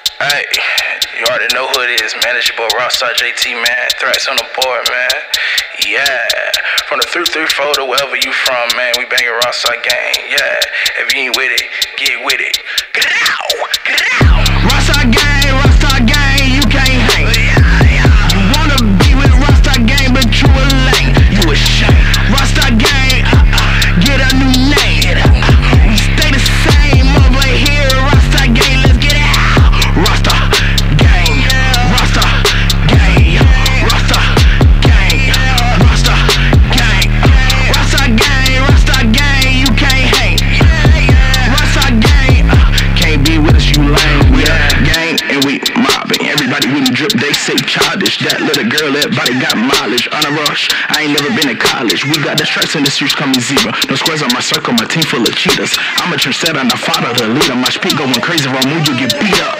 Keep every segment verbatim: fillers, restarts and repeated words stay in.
Hey, you already know who it is, man. It's your boy Rockstar J T, man. Threats on the board, man. Yeah. From the three three four to wherever you from, man. We banging Rockstar gang. Yeah. If you ain't with it, get with it. Get out! Get out! Rockstar gang, Rockstar gang, you can't hang. You wanna be with Rockstar gang, but you a lame. You a shame. Rockstar gang, uh-uh, get a new name. We stay the same over here. Rockstar gang, let's get it out. Rockstar gang, Rockstar gang, Rockstar gang, Rockstar gang, Rockstar gang, Rockstar gang, you can't hang. Rockstar gang, uh, can't be with us, you lame. We a gang and we mobbing. Everybody with me drip, they say childish. That little girl, everybody got mileage. On a rush, I ain't never been in college. We got the stripes in the streets, call me Zebra. No squares on my circle, my team full of cheaters. I'm a trendsetter and I follow the leader. My speed going crazy, wrong move, you get beat up.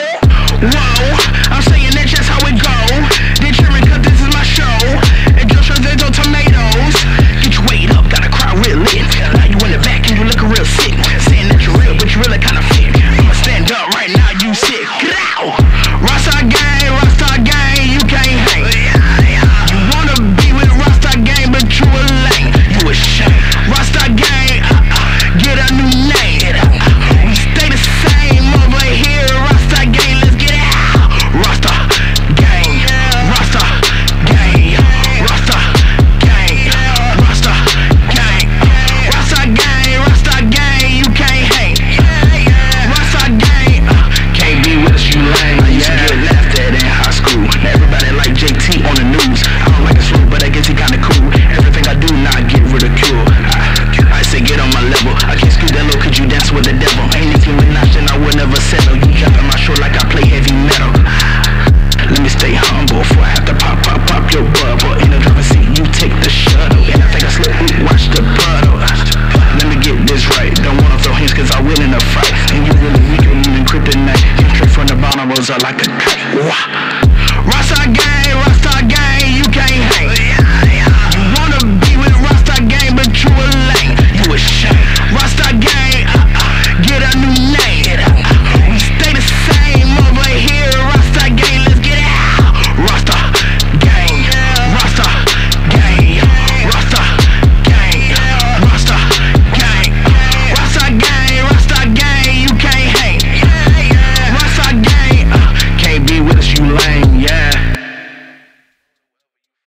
Whoa, I'm saying that's just how it go. They cheering cause this is my show. And just they don't tomatoes. Get your weight up, got a crowd real lit. Now you in the back and you looking real sick. Saying that you're real, but you really kinda fake. I'ma stand up right now, you sick. Get out! Rockstar gang, Rockstar gang, you can't hang. You wanna be with Rockstar gang, but you a lame. You a shame. Rockstar gang, uh-uh, get a new name. We stay the same over here. Rockstar gang, let's get it out. Rockstar gang, Rockstar gang, Rockstar gang, Rockstar gang, Rockstar gang, Rockstar gang, you can't hang. Rockstar gang, uh, can't be with us, you lame. I used to get laughed at in high school. Everybody like J T on the news. I don't like his food, but I guess he kinda cool. Everything I do now I get ridiculed. I, I say get on my level. I can't scoot that low, could you dance with the devil? Ain't Nicki Minaj and I would never settle. You jumping my show like I play heavy metal. Let me stay humble before I have to pop, pop, pop your bubble. In the driver's seat, you take the shuttle. And I think I slipped, ooh, watch the puddle. Let me get this right. Don't wanna throw hands cause I win in a fight. And you really weak and you in kryptonite. You straight from the bottom, rose up like a kite. Wah.